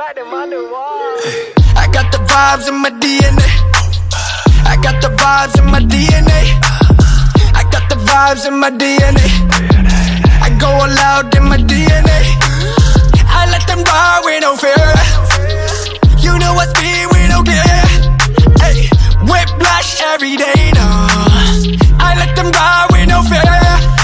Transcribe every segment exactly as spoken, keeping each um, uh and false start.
I got the vibes in my D N A. I got the vibes in my D N A. I got the vibes in my D N A. I go all out in my D N A. I let them ride with no fear. You know what's me, we don't care. Hey, whiplash every day now. I let them ride with no fear.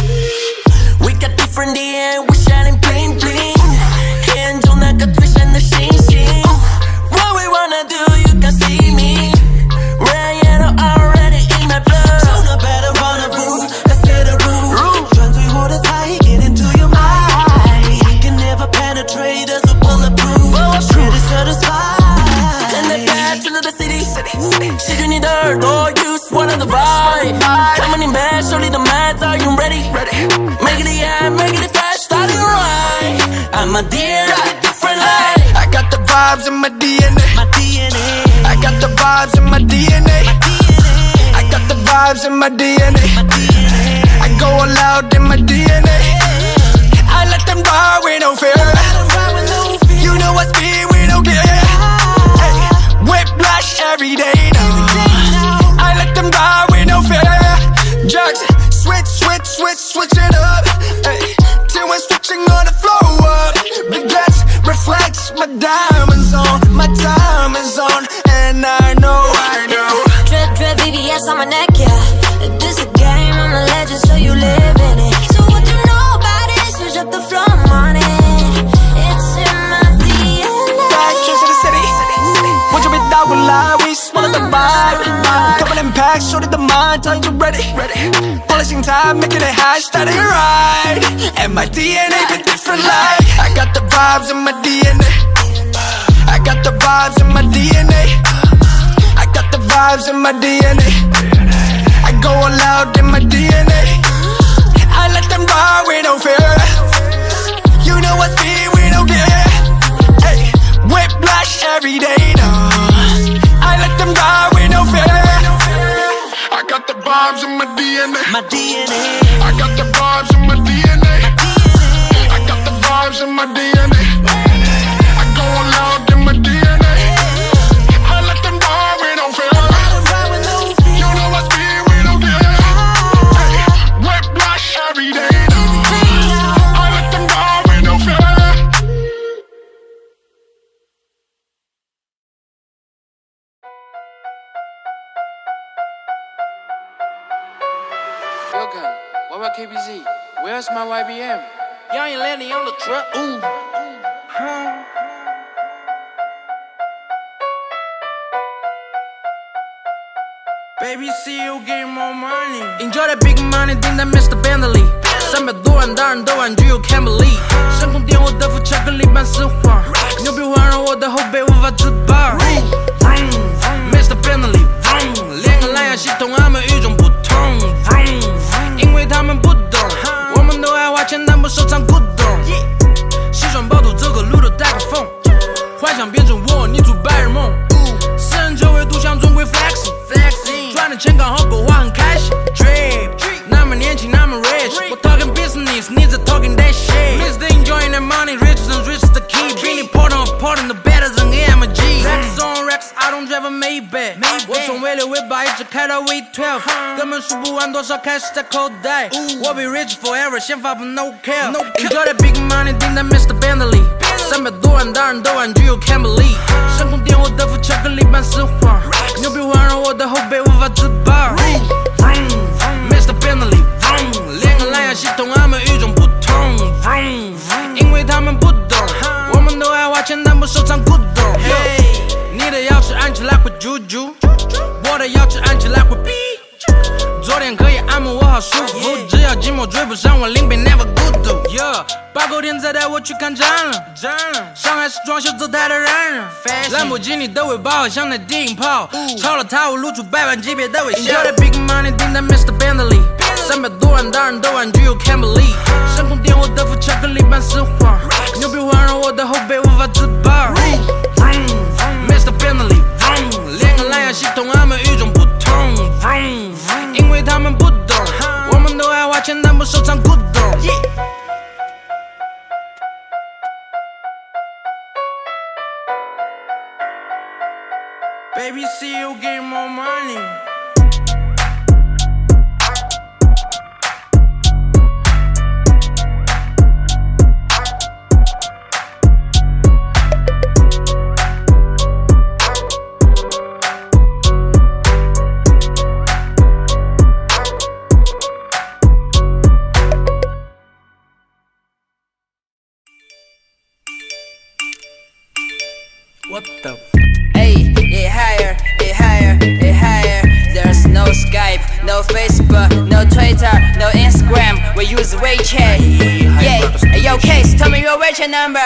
We got different D N A, we shining bling bling. Hands on like a fish and the sheen sheen. What we wanna do, you can see me. Red yellow already in my blood. So no better run a room, let's get a room. Trying to hold us high, get into your mind. I can never penetrate as a bulletproof. Pretty satisfied. And the path into the city. She can need dirt, or use one of the vibe. Coming in bad, surely the mads, are you ready? Make it yeah, make it fast, starting right. I'm a D N A, different life. I got the vibes in my D N A. My D N A. I got the vibes in my D N A. I got the vibes in my D N A. I go all out in my D N A. I let them ride with no fear. You know what's me, we don't care. Hey, whiplash every day now. I let them ride with no fear. Drugs, switch, switch, switch, switch it up. Hey, till we're switching on the flow up. Baguettes reflects my diamonds on, my time is on, and I know, I know. Drip, drip, V V S on my neck, yeah. This a game, I'm a legend, so you live in it. So what you know about it? Switch up the flow, I'm on it. It's in my D N A. Back to the city. What you be down with lie? We swallow the vibe. Coming in packs, show it the mind. Time you ready? Polishing time, making it high, starting right. And my D N A been different like. I got the vibes in my D N A. I got the vibes in my D N A. I got the vibes in my D N A. I go all out in my D N A. I let them ride with no fear. You know what's me, we don't care. Hey, whiplash every day now. I let them ride with no fear. I got the vibes in my D N A. My D N A. I got the vibes in my D N A. I got the vibes in my D N A. I go all out in my D N A. I let them ride with no fear. You know what's me, we don't care. Hey, whiplash every day now. I let them ride with no fear. Yoga, what about K B Z? Where's my Y B M? Y'all ain't landing on the truck. Ooh. Huh. Baby, see you getting more money. Enjoy that big money, think that Mister Bentley。三百多万大人都玩具，You can't believe。深空点火的副巧克力般丝滑，牛逼环让我的后背无法自拔。Mister Bentley， 连个蓝牙系统，俺们与众不同。因为他们不懂，我们都爱花钱，但不收藏古董。西装暴徒走个路都带个缝，幻想变成我，你做白日梦。私人车位独享，总归 flexing， 赚的钱刚好够花，很开心。Drip， 那么年轻，那么 rich， 我 talking business， 你在 talking that shit。Mister enjoying that money，rich than rich is the key。比你 important important 的 better than A M G。Racks on racks，I don't drive a Maybach。我从 V 六 V 八一直开到 V 十二，根本数不完多少开始在口袋。我比 rich forever， 先发布 no care。Enjoy that big money， 订单 Mister Bentley。三百多万大人都玩具，You can't believe。深空点火的副巧克力般丝滑，牛逼环让我的后背无法自拔。Mister Bentley， 连个蓝牙系统，俺们与众不同。因为他们不懂，我们都爱花钱，但不收藏古董。Hey， 你的钥匙按起来会啾啾，我的钥匙按起来会哔。昨天可以按摩我好舒服，只要寂寞追不上我，临别 never 孤独。Yeah， 八九天再带我去看展了，上海是装修走台的燃人，兰博基尼的尾巴好像那电影炮，超了它我露出百万级别的微笑。Enjoy that big money， 订单 Mister Bentley， 三百多万大人都玩具，You can't believe。深空点火的副巧克力般丝滑，牛逼环让我的后背无法自拔。Mister Bentley， 连个蓝牙系统，俺们与众不同。因为他们不懂，我们都爱花钱，但不收藏古董。 Baby, see you get more money. What the f? Hey, it higher, it higher, it higher. There's no Skype, no Facebook, no Twitter, no Instagram. We use WeChat. Yeah, hey, yo, Case, tell me your WeChat number.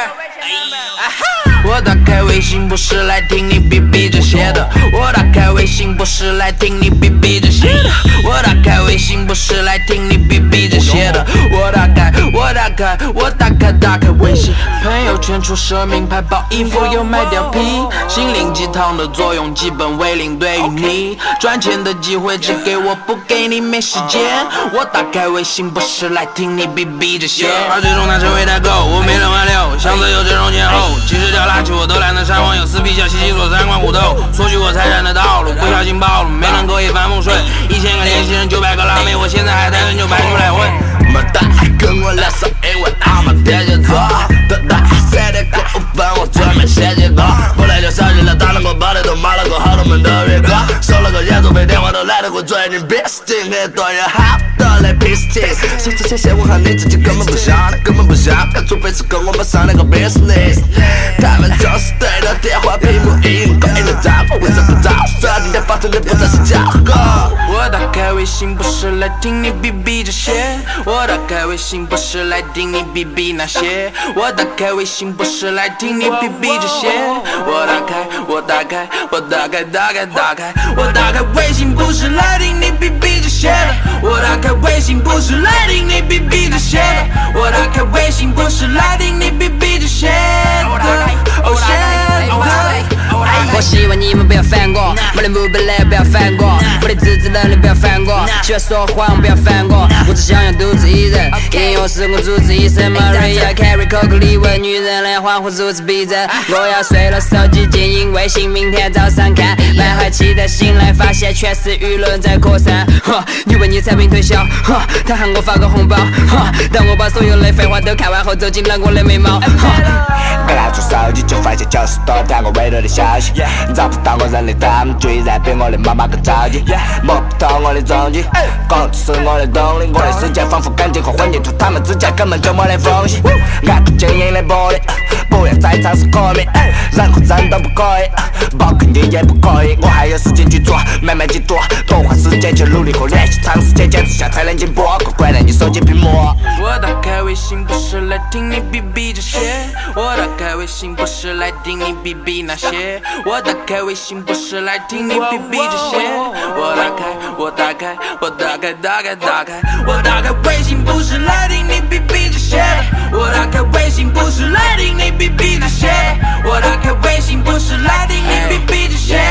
Aha! 我打开微信不是来听你逼逼这些的，我打开微信不是来听你逼逼这些的，我打开微信不是来听你逼逼这些的，我打开，我打开，我打开，打开微信，朋友圈出奢名牌包衣服又卖貂皮，心灵鸡汤的作用基本为零，对于你赚钱的机会只给我不给你没时间，我打开微信不是来听你逼逼这些，而最终他成为代购，我没人挽留，箱子有这种前后，其实掉垃圾我都懒得删网友撕逼笑嘻嘻说三观虎斗，索取我财产的道路，不小心暴露，没能够一帆风顺，一千个联系人九百个辣妹，我现在还单身就排出来混。 么大跟我聊上英文，阿妈天蝎座，多大三点过五分我专门写几个，不来就消息了，打了个包的都骂了个好多门的别个，收了个演奏费电话都来得过最近 business， 很多人好的来 business， 说这些些我和你自己根本不像，根本不像，除非是跟我们商量个 business， 他们就是对着电话屏幕音勾引的账户，为什么不着说你的发出的不再是假货？ 我打开微信不是来听你逼逼这些，我打开微信不是来听你逼逼那些，我打开微信不是来听你逼逼这些，我打开，我打开，我打开，打开，打开，我打开微信不是来听你逼逼这些的，我打开微信不是来听你逼逼这些的，我打开微信不是来听你逼逼这些的。Oh shit！ 我希望你们不要犯过，我的目标来不要犯过，我的自制能力不要犯过，喜欢说谎不要犯过，我只想要独自一人，应用是我主治医生 Maria Carey 口口里问女人来欢呼如此逼真，我要睡了手机静音微信，明天早上看，满怀期待醒来发现全是舆论在扩散，你为你产品推销，他喊我发个红包，当我把所有的废话都看完后走进了我的眉毛， 刚拿出手机就发现九十多条我未读的消息，找不到我人的他们居然比我的妈妈更着急，摸不透我的踪迹，工作是我的动力，我的世界仿佛感情和混凝土，他们之间根本就没得缝隙，爱过坚硬的玻璃，不要再尝试革命，任何人都不可以，包括你也不可以，我还有时间去做，慢慢去做，多花时间去努力和练习，长时间坚持下才能进步，乖乖让你手机屏幕。 我打开微信不是来听你逼逼这些，我打开微信不是来听你逼逼那些，我打开微信不是来听你逼逼这些，我打开，我打开，我打开，打开，打开，我打开微信不是来听你逼逼这些，我打开微信不是来听你逼逼那些，我打开微信不是来听你逼逼这些。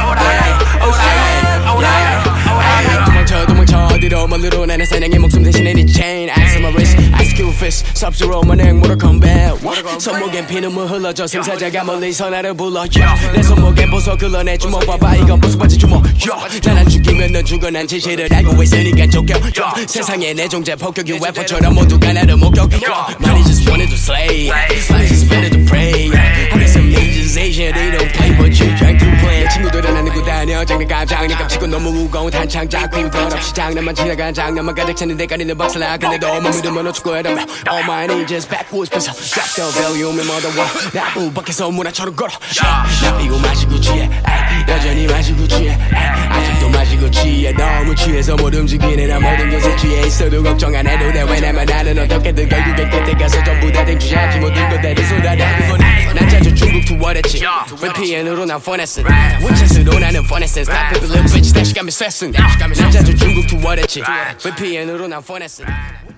도망쳐 도망쳐 어디로 멀리로 나는 사냥의 목숨 대신에 네 chain Ice on my wrist Ice Cube fist Sub-Zero 만행 Mortal Kombat 손목엔 피눈물 흘러져 승사자가 멀리서 나를 불러 yeah. 내 손목엔 보석 흘러 내 주먹 봐봐 이건 보석 바지 주먹 yeah. 난 안 죽이면 넌 죽어 난 진실을 알고 있으니까 족격 yeah. 세상에 내 종자 폭격 유에프오처럼 모두가 나를 목격 yeah. Money just wanted to slay Money just wanted to pray I got some ninjas Asian they don't play but you trying to play 친구들은 안 들고 다녀 장난감 장난감 치고 너무 무거운 한창 잡고 덧없이 장난만 지나간 장난만 가득 찼는데 가리는 박살나 근데도 몸을 두면 너 축구하다며 All my ninjas backwards 뺏어 Drop the volume 묻어워 나무 밖에서 문화처럼 걸어 나 피고 마시고 취해 여전히 마시고 취해 아직도 마시고 취해 너무 취해서 못 움직이네 나 모든 것에 취해 있어도 걱정 안 해도 돼 왜냐면 나는 어떻게든 결국엔 끝에 가서 전부 다 댕취하지 모든 것들을 쏟아내고 난 자주 중국 투어했지 브이피엔으로 난 폰했음 위챗으로 나는 폰했음 Stop it little bitch 다시 가면 쐈음 난 자주 중국 투어했지 브이피엔으로 난 폰했음